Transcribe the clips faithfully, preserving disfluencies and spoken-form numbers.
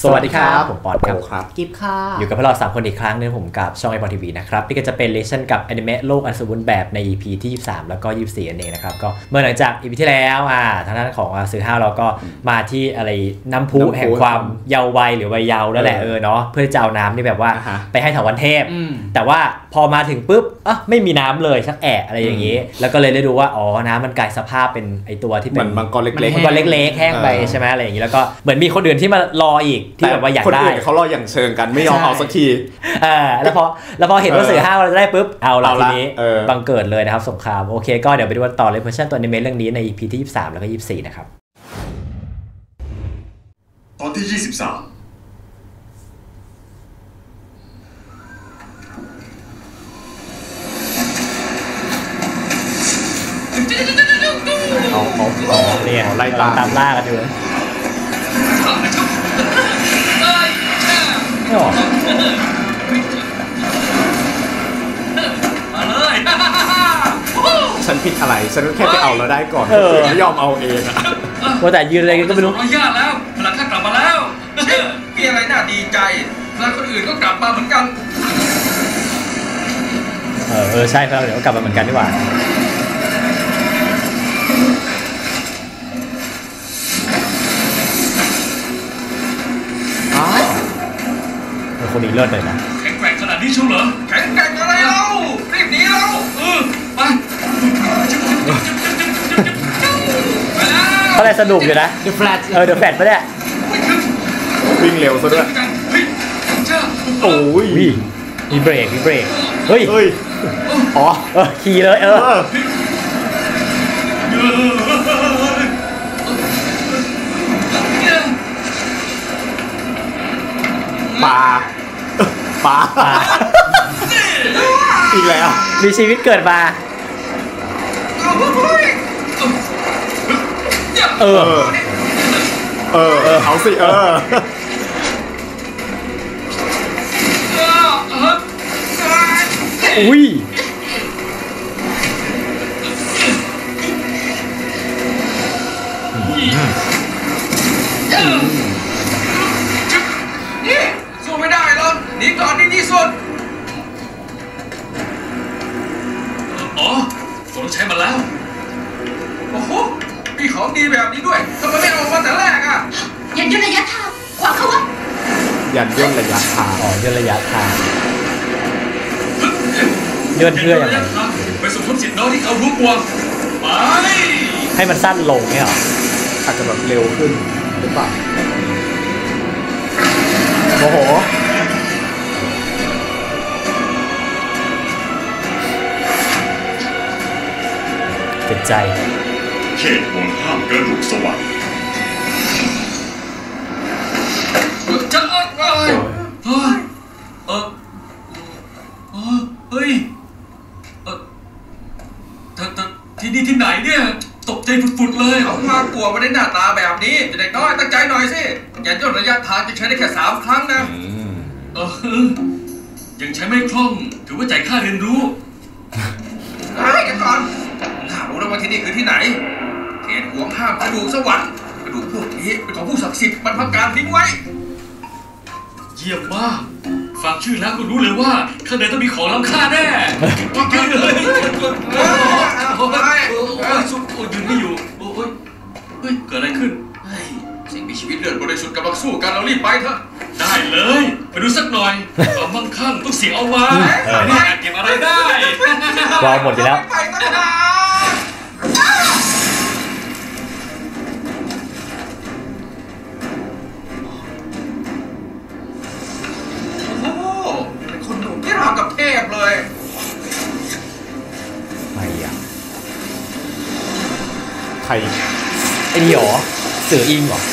สวัสดีครับผมปอนครับกิฟค่ะอยู่กับพวกเราสามคนอีกครั้งนึงผมกับช่องไอปอนทีวีนะครับนี่ก็จะเป็นเลชั่นกับอนิเมะโลกอันสมบูรณ์แบบใน อี พี ที่ยี่สิบสามแล้วก็ยี่สิบสี่นั่นเองนะครับก็เมื่อหลังจาก อี พี ที่แล้วอ่าทางด้านของซื้อห้าเราก็มาที่อะไรน้ำพุแห่งความเยาว์วัยหรือวัยเยาว์นั่นแหละเออเนาะเพื่อจะเอาน้ำนี่แบบว่าไปให้ถาวรเทพแต่ว่าพอมาถึงปุ๊บอ่ะไม่มีน้ำเลยสักแอะอะไรอย่างงี้แล้วก็เลยได้ดูว่าอ๋อน้ำมันกลายสภาพเป็นไอตัวที่เป็นมังกรเล็กๆมังกรเล็กๆแห้งไปใช่ไหมอะไรอย่างงี้แล้วก็เหมือนมีคนอื่นที่มารออีกที่แบบว่าอยากได้คนอื่นเขารออย่างเชิงกันไม่ยอมเอาสักทีอ่าแล้วพอแล้วพอเห็นว่าสื่อห้าเราได้ปุ๊บเอาละทีนี้บังเกิดเลยนะครับสงครามโอเคก็เดี๋ยวไปดูกันต่อเลยเวอร์ชันตัวอนิเมะเรื่องนี้ใน อี พี ที่ยี่สิบสามแล้วก็ยี่สิบสี่นะครับตอนที่ยี่สิบสามเอาเอาเอาเนี่ยไล่ตามตามล่ากันอยู่ไม่ออกฉันผิดอะไรฉันแค่ไปเอาแล้วได้ก่อนไม่ยอมเอาเองอะว่าแต่ยืนอะไรกันก็ไม่รู้อนุญาตแล้วพลังข้ากลับมาแล้วมีอะไรน่าดีใจพลังคนอื่นก็กลับมาเหมือนกันเออเออใช่ครับเดี๋ยวก็กลับมาเหมือนกันดีกว่าอ้าวคนนี้เลิศเลยนะแข็งแกร่งขนาดนี้ชัวร์เหรอแข็งแกร่งอะไรเล่ารีบหนีเราเออไปเขาเลยสนุกอยู่นะ The Flash เออ The Flash ปะเนี่ยวิ่งเร็วซะด้วยโอ้ยมีเบรกมีเบรกเฮ้ยเฮ้ยอ๋อเออขี่เลยเออปลาปลาอีกแล้วมีชีวิตเกิดมาเออเออเออเอาสิเอออุ้ยสู้ไม่ได้หรอกหนีก่อนดีที่สุดอ๋อผมใช้มาแล้วโอ้โหมีของดีแบบนี้ด้วยทำไมไม่เอามาแต่แรกอ่ะยันย่นระยะทางขวาเข้าวัดยันย่นระยะทางอ๋อย่นระยะทางย่นเพื่อยังไงไปสมทบสิทธิ์น้องที่เขารู้กว่าไปให้มันสั้นลงเนี่ยหรออาจจะแบบเร็วขึ้นหรือเปล่าโอ้โหเจ็บใจเขตห่วงห้ามกระดูกสวรรค์จะเอ้ยเฮ้ยเออเฮ้ยเออที่นี่ที่ไหนเนี่ยตกใจฟุดๆเลยเอามากลัวมาได้หน้าตาแบบนี้เด็กน้อยตั้งใจหน่อยสิอย่าย่นระยะทางจะใช้ได้แค่สามครั้งนะเออยังใช้ไม่คล่องถือว่าจ่ายค่าเรียนรู้ไอ้กันก่อนข้ารู้แล้วว่าที่นี่คือที่ไหนเขตห่วงห้ามกระดูกสวรรค์กระดูกพวกนี้เป็นของผู้ศักดิ์สิทธิ์บรรพการทิ้งไว้เยี่ยมมากฟังชื่อแล้วก็รู้เลยว่าข้างในต้องมีของล้ำค่าแน่กินเลยโอ้ยโอ้ยสุดโอ้ยยืนไม่อยู่โอ้ยเฮ้ยเกิดอะไรขึ้นเฮ้ยสิ่งมีชีวิตเลือดบริสุทธิ์กำลังสู้กันเรารีบไปเถอะได้เลยไปดูสักหน่อยความมั่งคั่งต้องเสียเอามาไม่อาจเก็บอะไรได้รอหมดอยู่แล้วกับเทพเลยไม่อะใครไอ้นี่หรอเสืออิงหรอ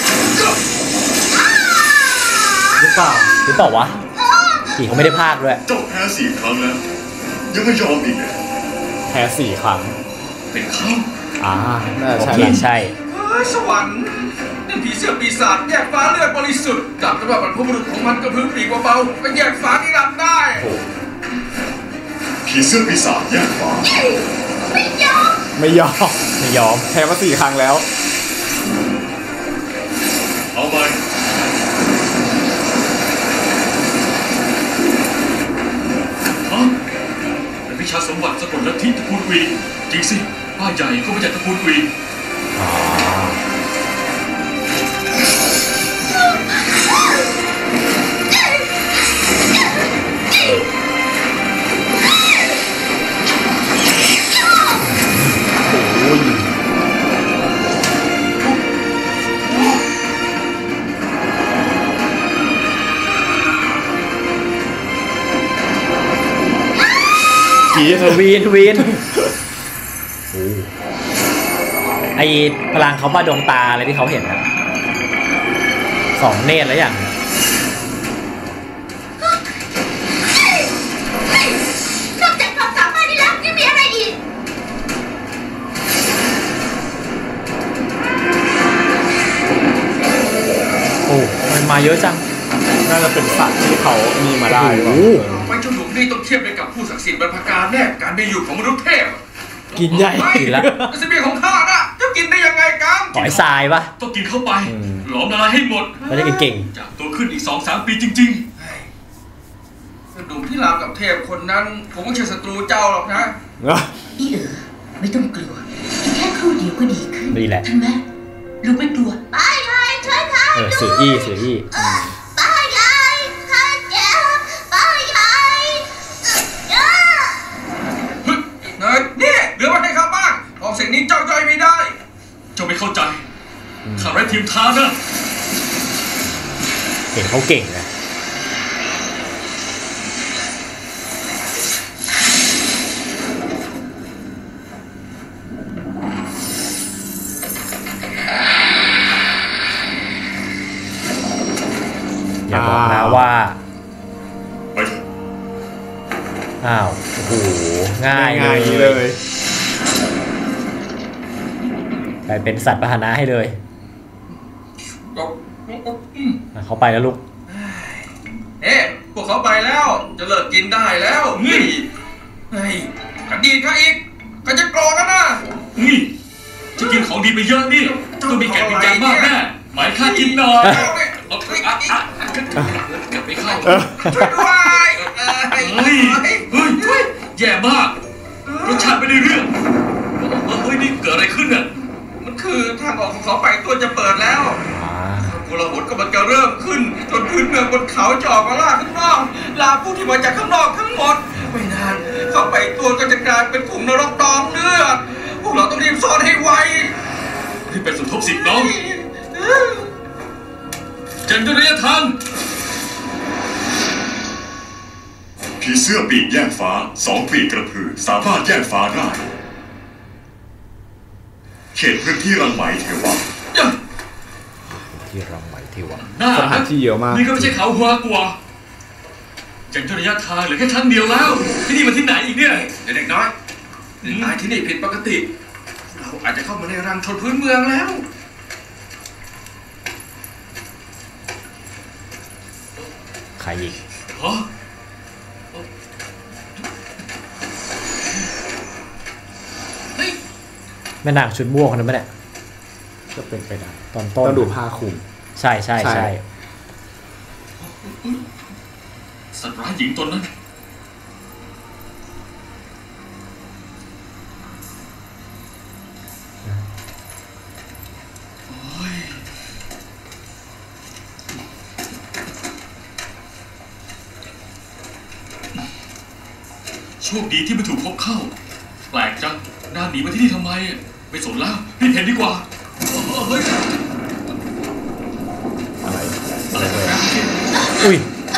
หรือเปล่าหรือเปล่าวะอีเขาไม่ได้พากด้วยเจ้าแพ้สี่ครั้งแล้วยังไม่ยอมอีกเลยแพ้สี่ครั้งเป็นเขาอ่าน่าใช่ใช่สวรรค์นั่นผีเสื้อปีศาจแยกฟ้าเลือดบริสุทธิ์จับได้ว่าบรรพบุรุษของมันกระพือปีกเบาๆไปแยกฟ้าที่รับได้ผีเสื้อปีศาจแยกฟ้าไม่ยอมไม่ยอมไม่ยอมแพ้มาสี่ครั้งแล้วเอาไปชาสมบัติสะกดลัทธิตระกูลวีจริงสิป้าใหญ่ก็มาจากตระกูลวีทวีนทวีนไอพลังเขาบ้าดวงตาอะไรที่เขาเห็นนะสองเนตรแล้วอย่างนอกจากความสามารถนี้แล้วยังมีอะไรอีกโอ้มันมาเยอะจังน่าจะเป็นสัตว์ที่เขามีมาได้หรอไว้เจ้าหนุ่มนี่ต้องเทียบไปกับผู้ศักดิ์สิทธิ์บรรพการแน่การมีอยู่ของมนุษย์เทพกินใหญ่แล้วเสบียงของข้านะจะกินได้ยังไงกันหอยทรายปะต้องกินเข้าไปหลอมละลายให้หมดไม่ได้เก่งจากตัวขึ้นอีกสองสามปีจริงๆหนุ่มที่รามกับเทพคนนั้นผมไม่ใช่ศัตรูเจ้าหรอกนะอีเอ๋อไม่ต้องกลัวแค่ครู่เดียวก็ดีขึ้นนี่แหละท่านแม่ลูกไม่กลัวไปไปช่วยข้าเออสืออี้สืออี้นี่เหลือไว้ให้ข้าบ้างของสิ่งนี้เจ้าย่อยไม่ได้เจ้าไม่เข้าใจข้าไร้ทีมทางนะเห็นเขาเก่งนะอย่าบอกนะว่าอ้าวโอ้โหง่ายเลยกลายเป็นสัตว์พาหนะให้เลยเขาไปแล้วลูกเอ๊ะพวกเขาไปแล้วจะเลิกกินได้แล้วนี่เฮ้ยกันดีข้าอีกก็จะกรอกันนะนี่จะกินของดีไปเยอะนี่ต้องมีแก่นวิญญาณมากแน่หมายข้ากินหน่อยเอาไปอ่ะอ่ะเก็บไปเข้าช่วยด้วยเฮ้ยเฮ้ยเฮ้ยแย่มากรสชาติไม่ได้เรื่องเฮ้ยนี่เกิดอะไรขึ้นอ่ะมันคือทางออกของเขาไปตัวจะเปิดแล้วโกลาหลก็มันจะเริ่มขึ้นจนพื้นเมืองบนเขาจะออกมาล่าข้างนอกลาผู้ที่มาจากข้างนอกทั้งหมดไม่นานเข้าไปตัวก็จะกลายเป็นถุงนรกดองเลือดพวกเราต้องรีบซ่อนให้ไวที่เป็นสมทบสิทธิ์น้องเจนระยะทางผีเสื้อปีกแยกฟ้าสองปีกกระพือสามารถแยกฟ้าได้เขตพื้นที่รังไหมเทวะที่รังไหมเทวะสถานที่เยอะมากนี่ก็ไม่ใช่เขาหัวกว่าเจนระยะทางเหลือแค่ชั้นเดียวแล้วที่นี่มันที่ไหนอีกเนี่ยเด็กน้อยนายที่นี่ผิดปกติเราอาจจะเข้ามาในรังชนพื้นเมืองแล้วใครอีกฮะแม่นางชุดม่วงคนนั้นไม่ได้จะเป็นไปได้ตอนต้นต้องดูผ้าคลุมใช่ใช่ใช่สัตว์ร้ายหญิงตนนั้นโชคดีที่ไม่ถูกพบเข้าแปลกจังน่าหนีมาที่นี่ทำไมไม่สนแล้วรีบเห็นดีกว่าเฮ้ยอะไรอะไรเลยอุ้ย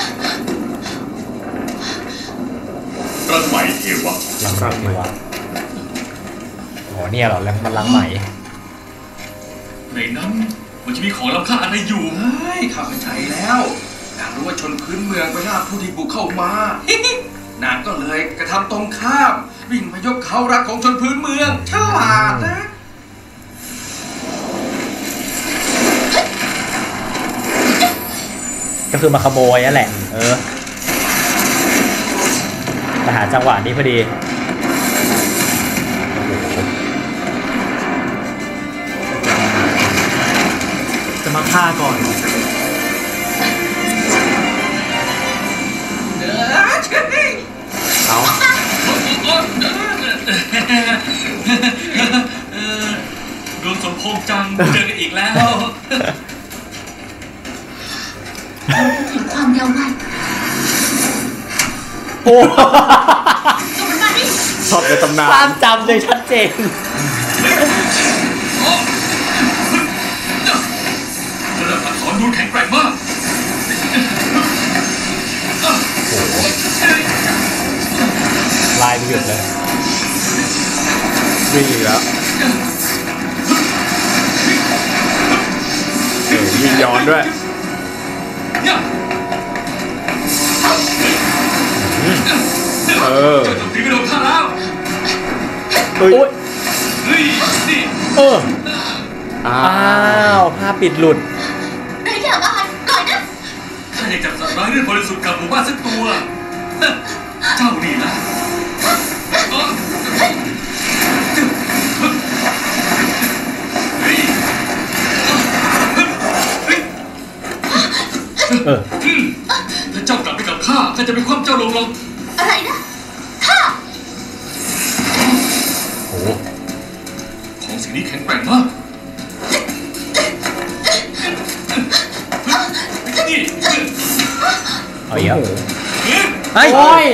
รังไหมเทวะรังไหมวะอ๋อเนี่ยเหรอแล้วมันรังไหมในนั้นมันจะมีของล้ำค่าอะไรอยู่เฮ้ยข้าเข้าใจแล้วอยากรู้ว่าชนพื้นเมืองไปล่าผู้ที่บุกเข้ามานางก็เลยกระทำตรงข้ามวิ่งมายกเขารักของชนพื้นเมืองฉลาดนะก็คือมาขโมยนั่นแหละเออแต่หาจังหวะนี้พอดีจะมาฆ่าก่อนเอาดวงสมพงษ์จังเจอกันอีกแล้วถึงความเยาว์วัยโอ้ส่งมันมาดิช็อตในตำนาภาน พจำเลยชัดเจนเริ่มถอนดูแข็งแกร่งมากลายไม่หยุดเลยวิ่งอีกแล้วเออวิ่งย้อนด้วยเออเจ้าถูกตีไปโดนข้าแล้วเฮ้ยโอ๊ยเฮ้ยนี่เอออ้าอ้าว วผ้าปิดหลุดไรอย่างอาหารปล่อยนะข้าอยากจับสัตว์ร้ายเรื่องบริสุทธิ์กับหมู่บ้านสักตัว เจ้านี่นะเออถ้าเจ้ากลับไปกับข้าข้าจะไปคว่ำเจ้าลงลงอะไรนะข้าโอ้ของสิ่งนี้แข็งแกร่งมากนี่เอาอีกแล้วโอ้โหเฮ้ย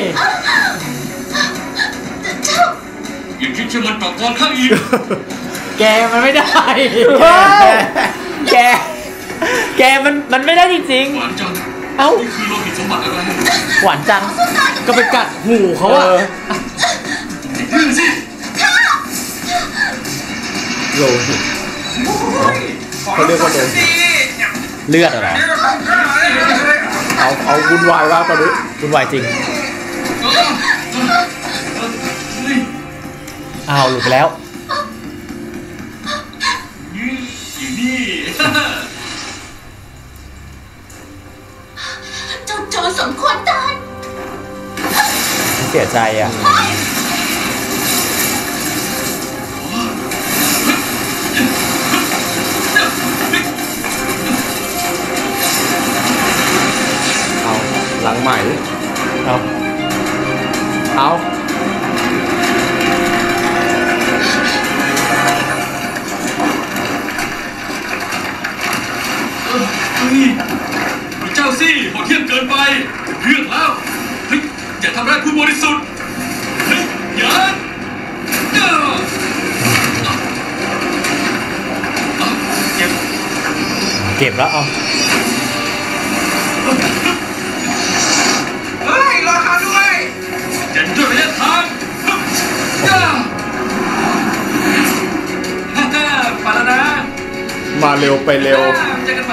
เจ้าอย่าคิดจะมันต่อกรข้าอีกแกมันไม่ได้ แก แกมันมันไม่ได้จริงหวานจังๆ เอ้านี่คือโลหิตสมบัติอะไรหวานจังก็ไปกัดหูเขาอะเออดื้อสิโลหิตเขาเรียกว่าโลหิตเลือดเหรอเอาเอาวุ่นวายว่ากตอนนี้คุณวายจริง อ้าวหลุดไปแล้วอยู่นี่เจ้าโจรสมควรตายเสียใจอ่ะเอาหลังใหม่เอาเอาเฮ้ยเจ้าสิโหดเหี้ยมเกินไปเรื่องแล้วเฮ้ยอย่าทำร้ายผู้บริสุทธิ์เฮ้ยอย่าเจ้าเก็บเก็บแล้วเอาเฮ้ยรอข้าด้วยอย่าหยุดระยะทางย่าฮ่าฮ่าไปแล้วนะมาเร็วไปเร็วเจอกันใหม่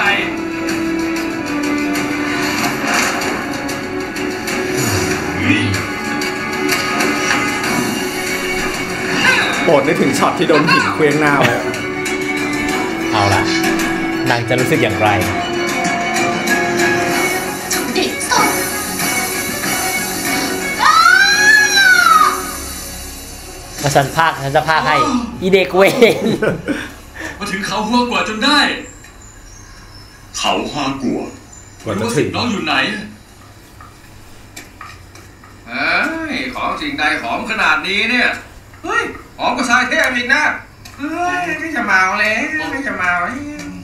โปรดนึกถึงช็อตที่โดนหินเคว้งหน้าไว้เอาละนางจะรู้สึกอย่างไรเด็กสดมาฉันพากฉันจะพากให้ อีเด็กเวนมาถึงเขาหัวกว่าจนได้เขาฮากัวกว่ารู้จะว่าถึสิงน้องอยู่ไหนเฮ้ยของสิ่งใดหอมขนาดนี้เนี่ย เฮ้ยหอมกว่าทรายเทพอีกนะ เฮ้ยไม่จะเมาเลยไม่จะเมาเลย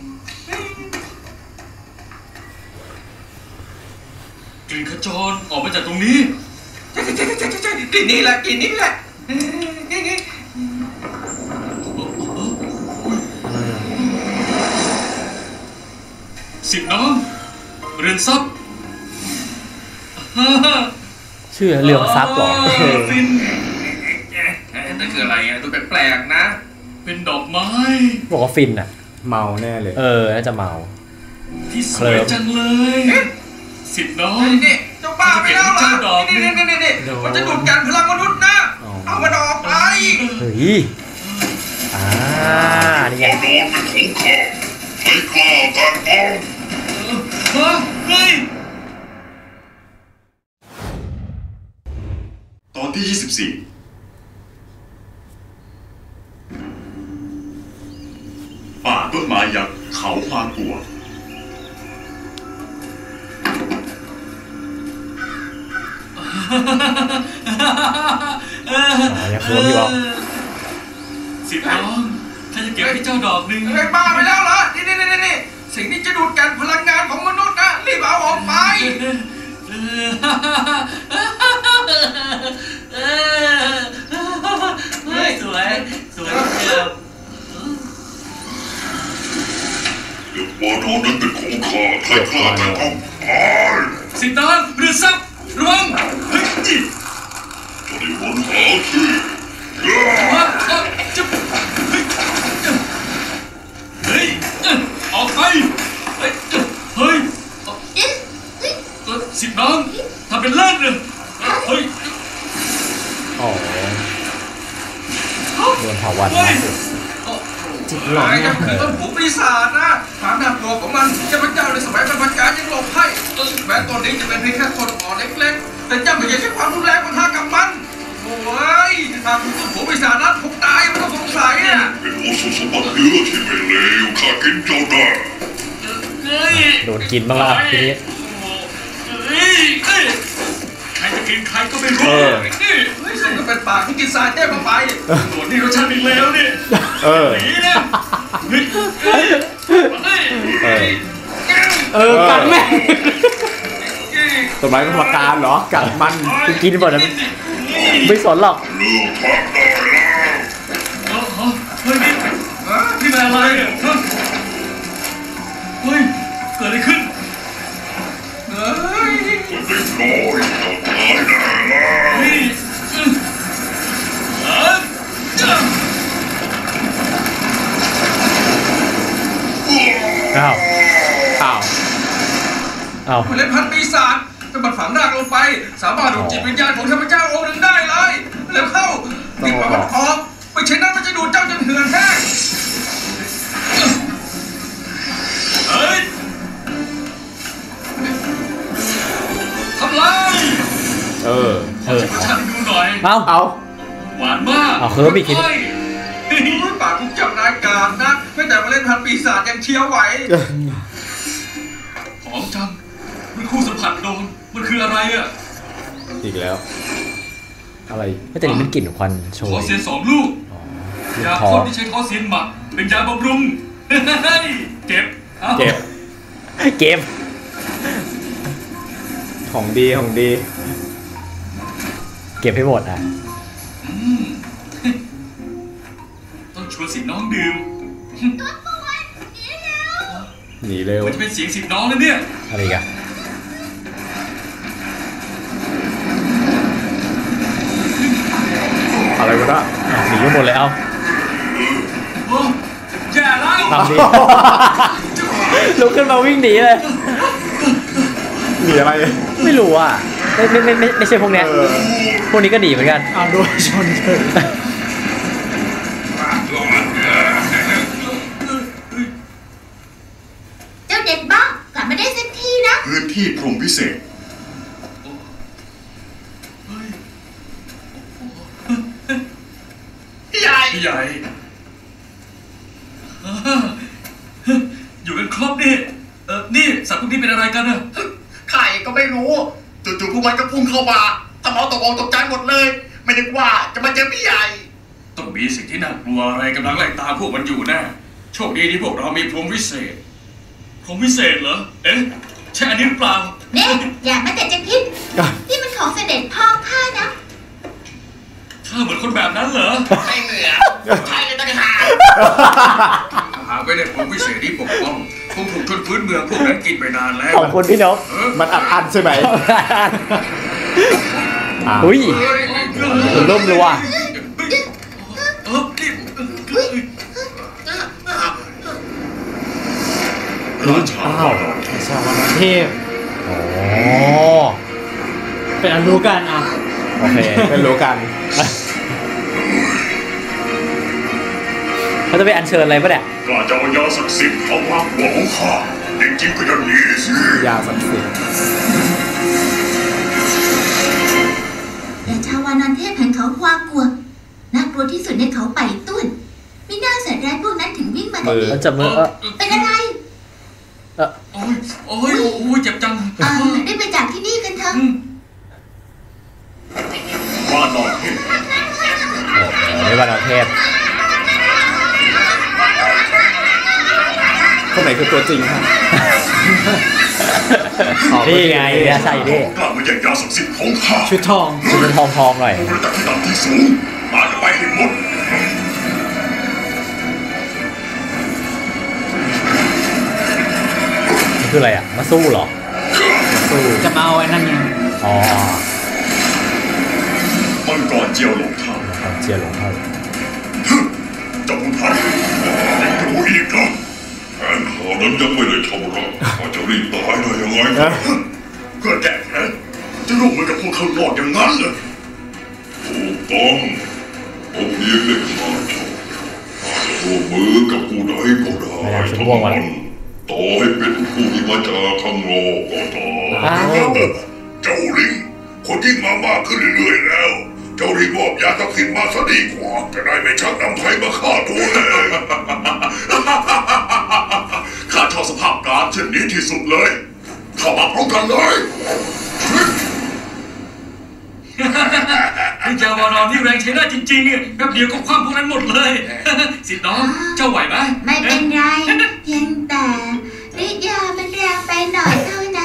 กลิ่นขจรออกมาจากตรงนี้ใช่ใช่ใช่ใช่ใช่กลิ่นนี้แหละกลิ่นนี้แหละสิบน้องเรือนซับชื่อเรื่องซับเหรอฟินนั่นคืออะไรอ่ะดูแปลกๆนะ เป็นดอกไม้บอกว่าฟินอ่ะเมาแน่เลยเออ น่าจะเมาที่สวยจังเลยสิบน้องนี่เจ้าป้าไปแล้วเหรอนี่นี่นี่นี่มันจะดูดกันพลังมนุษย์นะเอามันออกไปเฮ้ย อ่า นี่ไงน้องเป็นของข้าให้กล้ากันบ้างเฮ้ยตอนที่ยี่สิบสี่ป่าต้นไม้ยักษ์เขาฮากัวเอย่าเคิร์มพี่บอกสิบน้องถ้าจะเก็บให้เจ้าดอกหนึ่งไอ้บ้าไปแล้วเหรอนี่นี่นี่นี่สิ่งนี้จะดูดกันพลังงานของมนุษย์นะรีบเอาออกไปเฮ้ยสวยสวยเกือบเด็กวานอนนั้นเป็นของข้าใครฆ่ามันต้องตายสิบน้องเรือซับระวังเฮ้ยจะได้วนหาที่จะเฮ้ยออกไปเฮ้ยเฮ้ยสิบน้องทำเป็นเล่นเลยเฮ้ยอ๋อโดนเผาวันมาสุดจิตหลอนนะคือต้นหูปีศาจนะความน่ากลัวของมันเจ้าพระเจ้าในสมัยบรรพกาลยังหลบให้แม้ตอนนี้จะเป็นเพียงแค่คนอ่อนเล็กๆแต่เจ้าไม่อยากใช้ความรุนแรงมาทากับมันโอ้ยหากคุณต้นหูปีศาจนั้นถูกตายไม่ต้องสงสัยอ่ะเป็นโอสุสมบัติเนื้อที่ไม่เลวข้ากินเจ้าได้โดนกินบ้างละทีนี้ใครจะกินใครก็ไม่รู้นี่เฮ้ยซึ่งก็เป็นปากที่กินสายเต้มาไปโหนี่รสชาติอีกแล้วนี่เออหนีนะเฮ้ยเออเออกันแม่ต้นไม้เป็นประการเหรอ กัดมันกูกินหมดแล้วไม่สนหรอกเลิกพักได้แล้วเฮ้ยนี่นี่มันอะไรเนี่ยเฮ้ยเกิดอะไรขึ้นเฮ้ยเด็กน้อยต้องตายแน่แล้วนี่เอออ้าวอ้าวอ้าวเล่นพันปีศาจถ้ามันฝังรากลงไป สามารถดูดจิตวิญญาณของเทพเจ้าองค์หนึ่งได้เลยแล้วเข้ารีบเอามันออกไม่เช่นนั้นมันจะดูดเจ้าจนเหือดแห้งเฮ้ยทำไรเออเออรสชาติดูหน่อยเอาเอาหวานมากเอาเคิร์ฟอีกทีโอ้ยปากของเจ้านายกาดนะไม่แต่มาเล่นพันปีศาจยังเคี้ยวไหวหอมจังมันคู่สัมผัสโดนมันคืออะไรอ่ะอีกแล้ว อะไรไม่แต่นี่มันกลิ่นควันโชทอย เซียนสองลูกลูกยาท้อพ่นที่ใช้ทอเซียนหมักเป็นยาบำรุงเฮ้ยเก็บอาเก็บเก็บของดีของดีเก็บให้หมดอ่ะอืมต้องชวนสิทธิ์น้องดื่มหนีเร็วมันจะเป็นเสียงสิทธิ์น้องแล้วเนี่ยอะไรกันอะไรวะน่ะหนีกันหมดเลยเอาโอ้แย่แล้วทำดิ ลุกขึ้นมาวิ่งหนีเลยหนีอะไรไม่รู้อ่ะไม่ไม่ไม่ไม่ไม่ใช่พวกเนี้ยเออพวกนี้ก็หนีเหมือนกันเอาด้วยชนเถอะเจ้าเด็กบ้ากลับมาได้สักทีนะพื้นที่พรหมพิเศษใหญ่ใหญ่อยู่กันครบนี่เออนี่สัตว์พวกนี้เป็นอะไรกันอะใครก็ไม่รู้จู่ๆพวกมันก็พุ่งเข้ามาทำเอาตกอกตกใจหมดเลย ไม่นึกว่าจะมาเจอพี่ใหญ่ต้องมีสิ่งที่น่ากลัวอะไรกำลังไล่ตามพวกมันอยู่แน่โชคดีที่พวกเรามีพรหมวิเศษพรหมวิเศษเหรอเอ๊ะใช่อันนี้หรือเปล่าเนี่ยอย่ามาแต่จะคิดนี่มันของเสด็จพ่อข้านะข้าเหมือนคนแบบนั้นเหรอไม่เหมือนใช่เลยตั้งหากหากไม่ได้ผมวิเศษที่ปกป้องคงถูกชนพื้นเมืองพวกนั้นกินไปนานแล้วขอบคุณพี่นกมันอัดอันใช่ไหมอ่ะอุ้ยเฮ้ยมันร่มเลยว่ะเออนี่ราชาอ้าวชาวนาเทพโอ้เป็นอันรู้กันอ่ะโอเคเป็นรู้กันเขาจะไปอัญเชิญอะไรปะเนี่ยกล้าจะเอายาศักดิ์สิทธิ์เอาภาคหัวของข้าจริงๆก็จะหนีสิยาศักดิ์สิทธิ์แต่ชาวานอนเทพแห่งเขาควากลัวน่ากลัวที่สุดในเขาไปตุ้นไม่น่าสัตว์ร้ายพวกนั้นถึงวิ่งมาทางนี้มันจับมือเออเป็นอะไรเออโอ้ยโอ้ยโอ้ยเจ็บจังเออได้ไปจากที่นี่กันเถอะว่านอนเทพวานอนเทพคนไหนคือตัวจริงครับนี่ไงเนี่ยใช่ดิกล้ามาแย่งยาศักดิ์สิทธิ์ของข้าชุดทองชุดทองทองหน่อยระดับที่ต่ำที่สูงมาไปให้หมดคืออะไรอ่ะมาสู้เหรอสู้จะมาเอาไอ้นั่นไงอ๋อมังกรเจียวหลงเท่าเจียวหลงเท่าเจ้าคุณท่านยังรู้อีกเหรอแผนข่าวนั้นยังไม่ได้ชำระเขาจะรีบตายได้ยังไงเพื่อแก้แค้นจะร่วมมือกับพวกเขาหลอกอย่างนั้นเลยถูกต้องผมเพียงได้ขาดชอบอาจจะร่วมมือกับผู้ใดก็ได้ทั้งนั้นต่อให้เป็นผู้ที่มาจากข้างนอกก็ตามเจ้าลิงคนยิ่งมามากขึ้นเรื่อยๆแล้วเจ้ารีบมอบยาศักดิ์สิทธิ์มาซะดีกว่าจะได้ไม่ชักนำไทยมาฆ่าตัวเองข้าชอบสภาพการเช่นนี้ที่สุดเลยเข้ามาพร้อมกันเลยไอ้เจ้าวานอนนี่แรงใช้ได้จริงๆแป๊บเดียวก็คว้าพวกนั้นหมดเลยสิน้องเจ้าไหวไหมไม่เป็นไรเพียงแต่ฤทธิ์ยามันแรงไปหน่อยเท่านั้น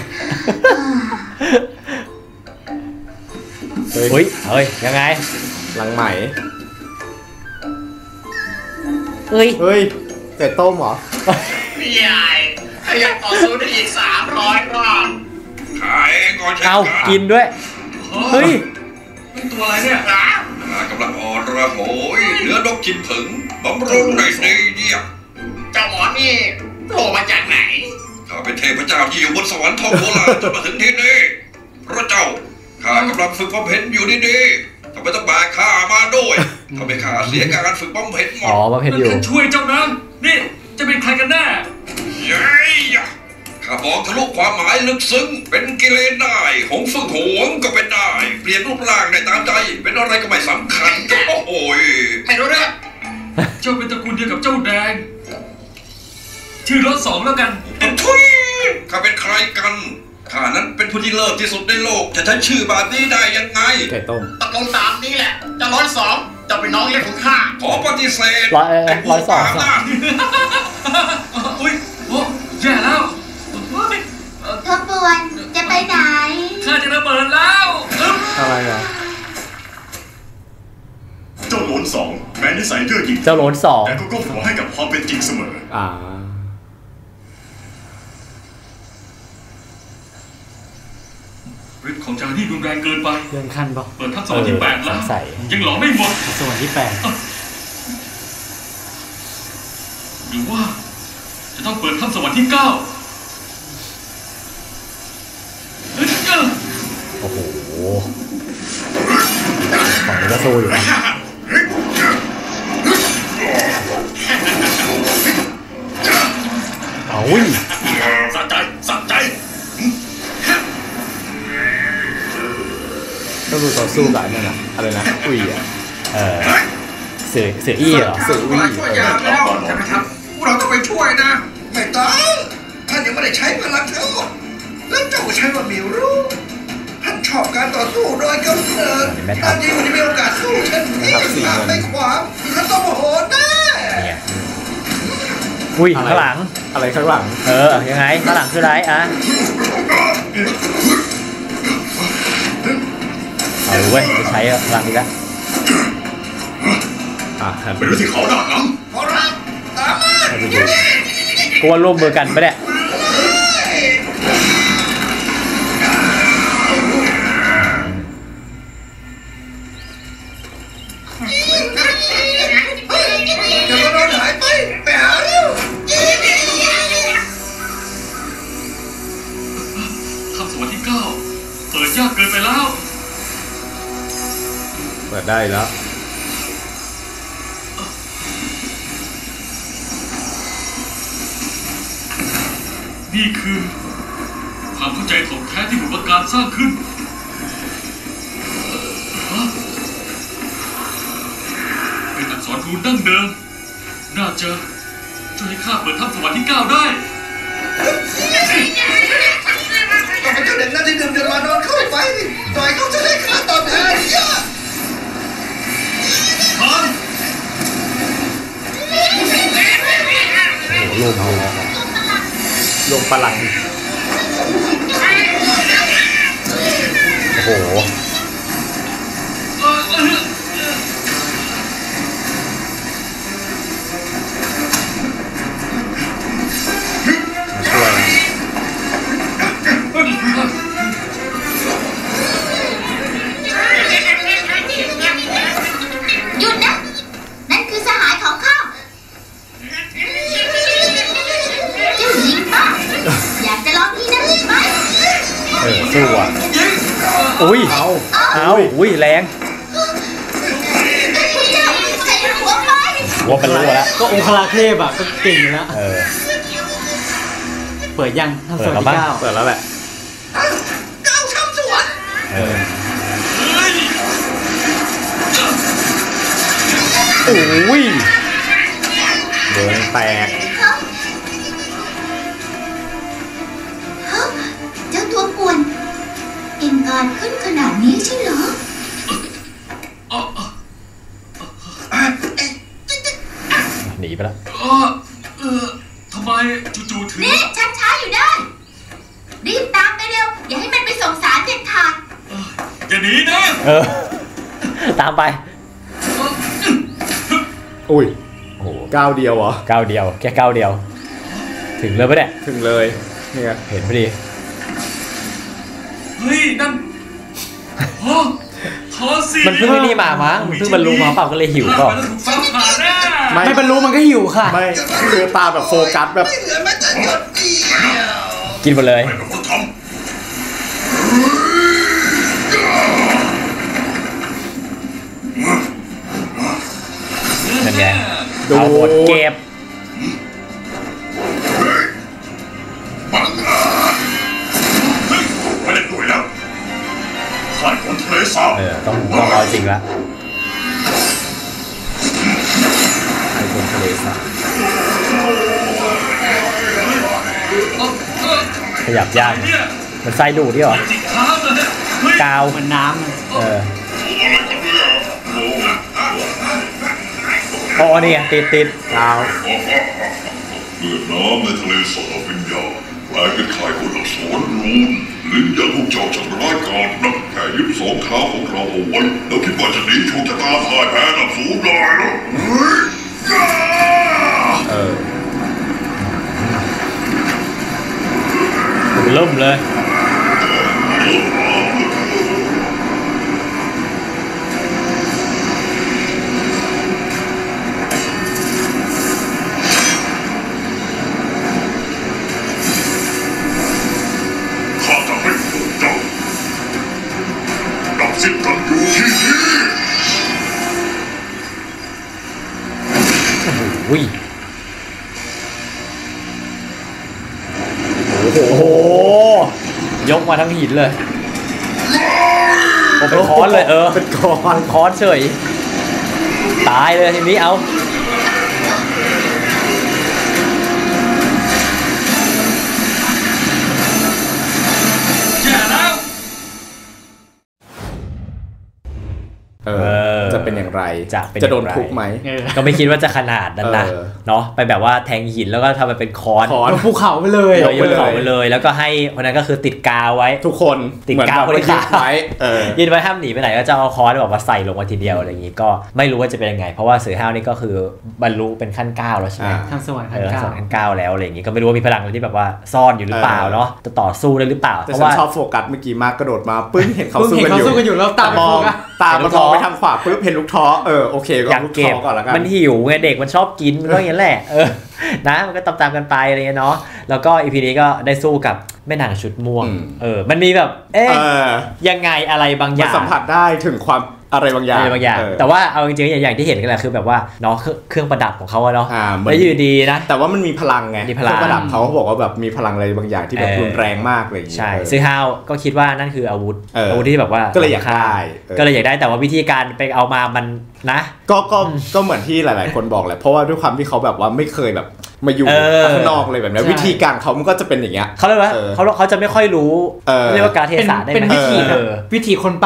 เฮ้ยเฮ้ยยังไงหลังไหมเฮ้ยเฮ้ยแต่ต้มเหรอพี่ใหญ่ถ้าอยากต่อสู้ได้อีกสามร้อยรอบขายก่อนเอากินด้วยเฮ้ยเป็นตัวอะไรเนี่ยกำลังอ่อนระโหยเนื้อนกกินผึ่งบำรุงในดีเนี่ยเจ้าหมอนี่โผล่มาจากไหนข้าเป็นเทพเจ้าที่อยู่บนสวรรค์ท่องโบราณจนมาถึงที่นี่พระเจ้าข้ากำลังฝึกบำเพ็ญอยู่ดีๆทำไมต้องแบกข้ามาด้วยทำให้ข้าเสียการฝึกบำเพ็ญหมดอ๋อบำเพ็ญอยู่ช่วยเจ้านะนี่จะเป็นใครกันแน่เย้ยข้าบอกทะลุความหมายลึกซึ้งเป็นกิเลสได้หงฝึกหวงก็เป็นได้เปลี่ยนรูปร่างได้ตามใจเป็นอะไรก็ไม่สำคัญโอ้โหไม่รู้เรื่องเจ้าเป็นตระกูลเดียวกับเจ้าแดงชื่อรถสองแล้วกันทุยข้าเป็นใครกันข้านั้นเป็นผู้ที่เลิศที่สุดในโลกจะใช้ชื่อแบบนี้ได้ยังไงไก่ต้มตกลงตามนี้แหละจะร้อยสองจะเป็นน้องเล็กของข้าขอปฏิเสธร้อยร้อยสองอุ้ยโอ้แย่แล้วทบวนจะไปไหนข้าจะระเบิดแล้วอะไรอ่ะเจ้าโหลนสองแม้นิสัยเย่อหยิ่งเจ้าโหลนสองแต่ก็ก้มหัวให้กับความเป็นจริงเสมออ่าฤทธิ์ของจานี่รุนแรงเกินไปเรื่องขั้นปะเปิดทับสวรรค์ที่แปดแล้วยังหลอไม่หมดสวรรค์ที่แปดหรือว่าจะต้องเปิดทับสวรรค์ที่เก้าโอ้โหฝั่งนี้ก็สู้อยู่นะเอาอุ้ยสะใจสะใจก็ดูต่อสู้กันนั่นน่ะอะไรนะอุ้ยอ่ะเออเสือเสืออี้เหรอเสืออุ้ยช่วยยามแล้วจะไปทำพวกเราต้องไปช่วยนะไม่ต้องท่านยังไม่ได้ใช้พลังทั้งหมดแล้วเจ้าก็ใช้ว่าไม่รู้ท่านชอบการต่อสู้โดยกำเนิดท่านยิ่งมีโอกาสสู้เช่นนี้หากไม่ขวางท่านต้องโมโหแน่อุ้ยข้างหลังอะไรข้างหลังเออยังไงข้างหลังคืออะไรอ่ะเอาเว้ยจะใช้พลังดีแล้วอ่ะเป็นวิธีเขาด้านหลังขอรับตามมากลัวร่วมมือกันปะเนี่ยเดี๋ยวเราหายไปไปหาเร็วทำสวัสดิ์ที่เก้าเปิดยากเกินไปแล้วเปิดได้แล้วนี่คือความเข้าใจถ่องแท้ที่บุพการสร้างขึ้นเป็นอักษรรูนดั้งเดิมน่าจะช่วยให้ข้าเปิดทับสวรรค์ที่เก้าได้ต้องเป็นเจ้าเด็กนั่นที่ดื่มเดือดมานอนเข้าไปต่อยเขาจะได้ค่าตอบแทนเยอะางโอ้โหลูกเอารวมพลังโอ้โหช่วยหยุดนะ นั่นคือสหายของข้าเจ้าหญิงบ้าอยากจะลองทีนะไหมเออสู้อ่ะอุ้ยเอาเอาอุ้ยแรงคุณเจ้าใส่หัวไปหัวเป็นรัวแล้วก็องครักษ์เทพอ่ะก็เก่งอยู่แล้วเออเปิดยังทำส่วนเปิดที่แล้วเก้ามั้งเปิดแล้วแหละเก้าชำสวนเออโอ้ยเดินแตกเจ้าตัวป่วนเก่งกาจขึ้นขนาดนี้ใช่เหรอหนีไปแล้วเออเออทำไมจู่ๆถึงนี่ชักช้าอยู่ได้ รีบตามไปเร็ว อย่าให้มันไปส่งสารเด็ดขาดอย่าหนีนะเออ ตามไปอุ้ยโอ้โหก้าวเดียวเหรอก้าวเดียวแค่ก้าวเดียว ถึงเลยปะเนี่ยถึงเลยเนี่ยเห็นพอดีเฮ้ยนั่นโอ้ทอสีมันเพิ่งนี่มามั้งมันเพิ่งบรรลุมาเปล่าก็เลยหิวเปล่าถูกฟ้าผ่าแน่ไม่ไม่บรรลุมันก็หิวค่ะไม่คือตาแบบโฟกัสแบบไม่เหลือแม้แต่หยดเดียวกินหมดเลยไม่เป็นคนทนั่นไงดูเอาหมดเก็บำบังอาจเฮ้ยไม่เล่นด้วยแล้วข้าคนทะเลสาบเออ ต้องต้องเอาจริงละไอ้คนทะเลสาบขยับยากเนี่ยมันไส้ดูดที่หรอจิกเท้าเลยเนี่ยเฮ้ยกาวเหมือนน้ำอะเอออะไรกันเนี่ยโอ้อ๋อนี่ไงติดติดกาวเมื่อน้ำในทะเลสาบวิญญาณกลายเป็นข่ายคนอักษรรูนลิ้นอย่างพวกเจ้าช่างร้ายกาจนักแค่ยึดสองเท้าของเราเอาไว้แล้วคิดว่าจะหนีโชคชะตาพ่ายแพ้ดับสูญได้หรอเฮ้ยเออเริ่มเลยข้าจะให้พวกเจ้าดับสิ้นกันอยู่ที่นี่อุ้ยโอ้โหโอ้โห ยกมาทั้งหินเลยโอ้เป็นค้อนเลยเออเป็นก้อนค้อนเฉย ตายเลยทีนี้เอาแย่แล้วเออ จะเป็นอย่างไรจะเป็นจะโดนอย่างไรทุบไหมเออก็ไม่คิดว่าจะขนาดนั้นนะเออเนาะไปแบบว่าแทงหินแล้วก็ทำมันเป็นค้อนค้อนบนภูเขาไปเลยยกบนเขาไปเลย แล้วก็ให้คนนั้นก็คือติดกาวไว้ทุกคนติดเหมือนกาวแบบไว้ยึดไว้เออยืนไว้ห้ามหนีไปไหนก็จะเอาค้อนแบบว่าใส่ลงมาทีเดียวอะไรอย่างงี้ก็ไม่รู้ว่าจะเป็นยังไง เพราะว่าเสือห้าวนี่ก็คือบรรลุเป็นขั้นเก้าแล้วใช่ไหมอ่าทางสวรรค์เอขั้นอเก้าสองขั้นเก้าแล้วอะไรอย่างงี้ก็ไม่รู้ว่ามีพลังอะไรที่แบบว่าซ่อนอยู่หรือเปล่าเนาะจะต่อสู้ได้หรือเปล่าแต่เพราะฉันว่าชอบโฟกัสเมื่อกี้มากกระโดดมาปึ้งเห็นเขาเพิ่งสู้เห็นกันเขาอยู่สู้กันอยู่แล้วตามมองโฟกัสตามมันมองไปทางขวาปุ๊บเห็นลูกท้อเออโอเคก็อยากลูกเก็ท้บอก่อนแล้วกันมันหิวไงเด็กมันชอบกินมันก็อย่างนั้นแหละเออนะมันก็ตามๆกันไปอะไรเงี้ยเนาะแล้วก็อีพีนี้ก็ได้สู้กับแม่นางชุดม่วงเออมันมีแบบเอ๊ะเออยังไงอะไรบางอมันย่างสัมผัสได้ถึงความอะไรบางอย่างอะไรบางอย่างเออแต่ว่าเอาจริงๆอย่างที่เห็นกันแหละคือแบบว่าเนาะเครื่องประดับของเขาอะเนาะอ่ามันแล้วอยู่ดีนะแต่ว่ามันมีพลังไงมีพลังเครื่องประดับเขาบอกว่าแบบมีพลังอะไรบางอย่างที่แบบเออรุนแรงมากอะไรอย่างเงี้ยใช่เออซึ่งฮาวก็คิดว่านั่นคืออาวุธเอออาวุธที่แบบว่าก็เลยอยากได้เออก็เลยอยากได้แต่ว่าวิธีการไปเอามามันนะก็ก็ก็เหมือนที่หลาย ๆ คนบอกแหละเพราะว่าด้วยความที่เขาแบบว่าไม่เคยแบบมาอยู่เออข้างนอกเลยแบบนี้ใช่วิธีการเขามันก็จะเป็นอย่างเงี้ยเขาเรียกว่าเออเขาเขาจะไม่ค่อยรู้เออเรียกว่าการเทเป็นศะได้ไหเป็นมวิธีเออวิธีคนป่า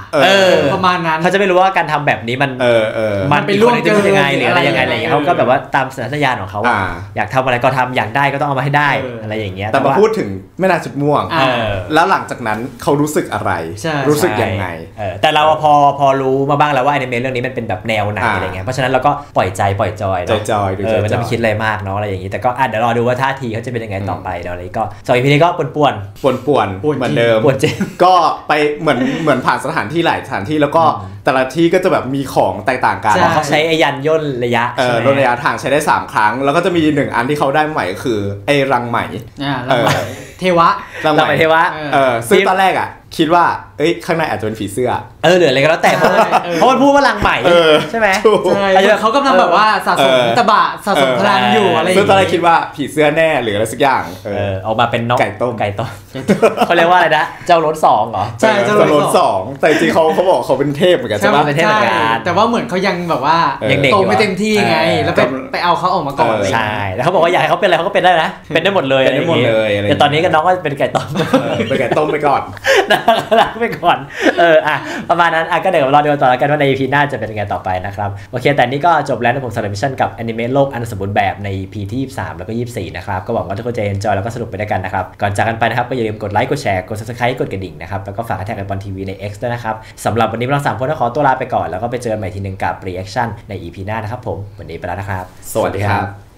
เออประมาณนั้นเขาจะไม่รู้ว่าการทำแบบนี้มันเออเออมันเป็นล่วงเกินยังไงหรืออะไรยังไงอะไรอย่างเงี้ยเขาก็แบบว่าตามสัญชาตญาณของเขาอยากทำอะไรก็ทำอยากได้ก็ต้องเอามาให้ได้อะไรอย่างเงี้ยแต่มาพูดถึงแม่นางจุดม่วงแล้วหลังจากนั้นเขารู้สึกอะไรรู้สึกยังไงแต่เราพอพอรู้มาบ้างแล้วว่าอนิเมะเรื่องนี้มันเป็นแบบแนวไหนอะไรเงี้ยเพราะฉะนั้นเราก็ปล่อยใจปล่อยจอยจอยเออไม่ต้องคิดอะไรมากเนาะอะไรอย่างงี้แต่ก็อ่ะเดี๋ยวรอดูว่าท่าทีเขาจะเป็นยังไงต่อไปเดี๋ยวอะไรก็สอง อี พี นี้ก็ป่วนป่วนป่วนป่วนเหมือนเดิมป่วนเจนก็ไปเหมือนเหมือนผ่านสถานที่หลายสถานที่แล้วก็แต่ละที่ก็จะแบบมีของแตกต่างกันเขาใช้ไอ้ยันย่นระยะเออย่นระยะทางใช้ได้สามครั้งแล้วก็จะมีหนึ่งอันที่เขาได้ใหม่ก็คือไอ้รังไหมเออเทวะรังไหมเทวะเออซึ่งตอนแรกอ่ะคิดว่าเอ้ยข้างในอาจจะเป็นผีเสื้อเออเหลืออะไรก็แล้วแต่เพราะเพราะมันพูดว่ารังใหม่ใช่ไหมใช่เขากำลังแบบว่าสะสมตะบะสะสมพลังอยู่อะไรอย่างเงี้ยซึ่งตอนแรกคิดว่าผีเสื้อแน่หรืออะไรสักอย่างเออออกมาเป็นนกไก่ต้มไก่ต้มเขาเรียกว่าอะไรนะเจ้ารถสองเหรอใช่เจ้ารถสองแต่จริงเขาเขาบอกเขาเป็นเทพเหมือนกันใช่ไหมเป็นเทพเหมือนกันแต่ว่าเหมือนเขายังแบบว่ายังเด็กโตไม่เต็มที่ไงแล้วไปไปเอาเขาออกมาก่อนใช่แล้วเขาบอกว่าอยากให้เขาเป็นอะไรเขาก็เป็นได้นะเป็นได้หมดเลยเป็นได้หมดเลยแต่ตอนนี้ก็น้องก็เป็นไก่ต้มเป็นไก่ต้มไปก่อนรักไปก่อนเอออ่ะประมาณนั้นอ่ะก็เดี๋ยวรอดูต่อแล้วกันว่าใน อี พี หน้าจะเป็นยังไงต่อไปนะครับโอเคแต่นี่ก็จบแล้วนะผมสำหรับมิชชั่นกับแอนิเมะโลกอันสมบูรณ์แบบใน อี พี ที่ยี่สิบสามแล้วก็ยี่สิบสี่นะครับก็หวังว่าทุกคนจะเอนจอยแล้วก็สนุกไปด้วยกันนะครับก่อนจากกันไปนะครับก็อย่าลืมกดไลค์กดแชร์กด Subscribe กดกระดิ่งนะครับแล้วก็ฝากแท็กไอปอนทีวีใน X ด้วยนะครับสำหรับวันนี้เราสามคนต้องขอตัวลาไปก่อนแล้วก็ไปเจอกันใหม่ทีนึงกับ Reaction ใน อี พี หน้านะครับผมวันนี้ไปแล้วนะครับสวัสดีครับ